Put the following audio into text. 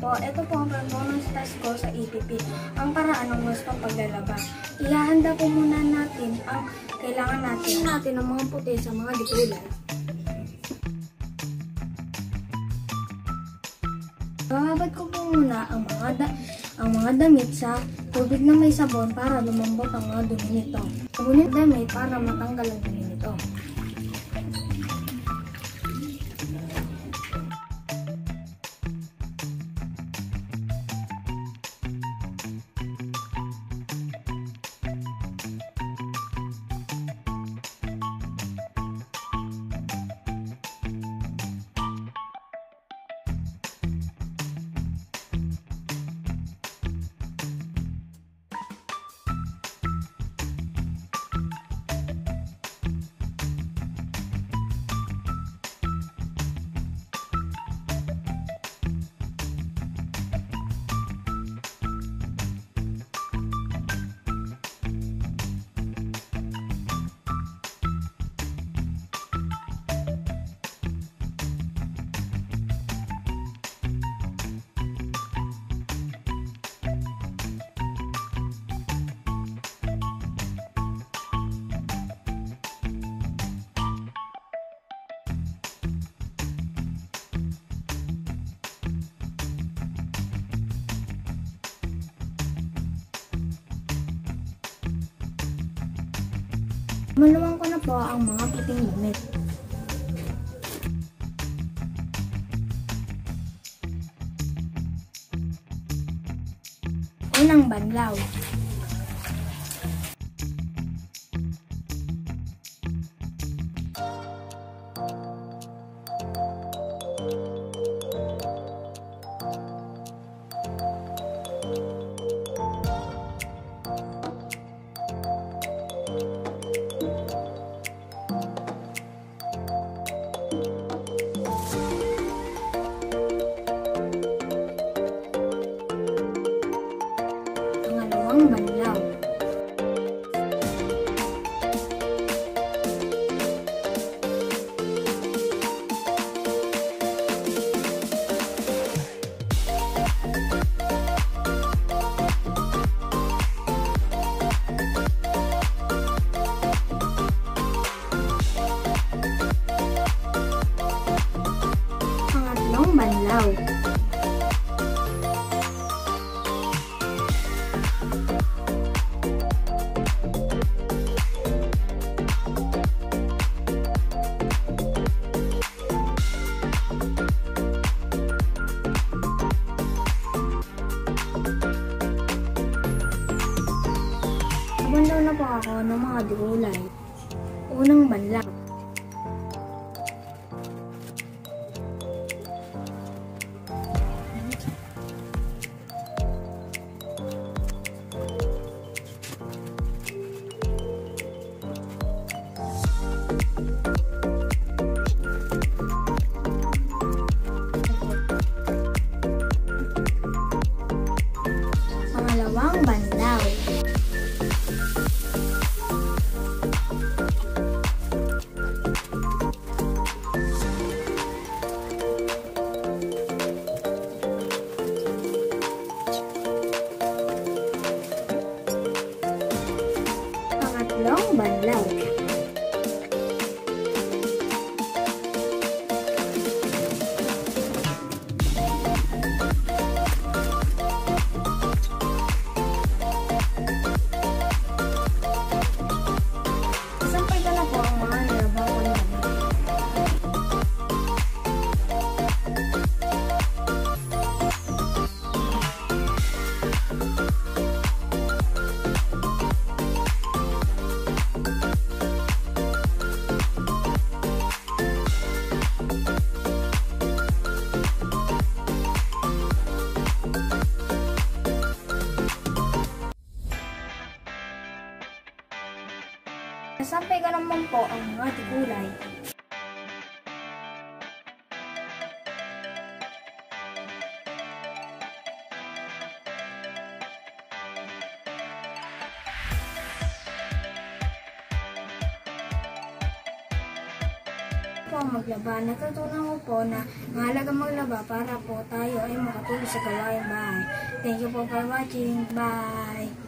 po, ito po ang performance test ko sa EPP, ang paraan ng wastong paglalaba. Ihahanda po muna natin ang kailangan natin ng mga puti sa mga dikulay. Bababad ko po muna ang mga damit sa tubig na may sabon para lumambot ang mga dumi nito. Ngunit damit para matanggal ang dumi nito. Maluwang ko na po ang mga puting damit. Unang banlaw. Pangalawang banlaw. Pangatlong banlaw. Banlaw na po ako ng mga dikulay. Unang banlaw. Pangalawang banlaw. Pangatlong banlaw. Sampay ko na po ang mga nilabang ko na. Nasampay ko naman po ang mga dikulay. po maglaba. Natutunan ko po na mahalaga maglaba para po tayo ay makatulong sa gawaing bahay. Thank you po for watching. Bye!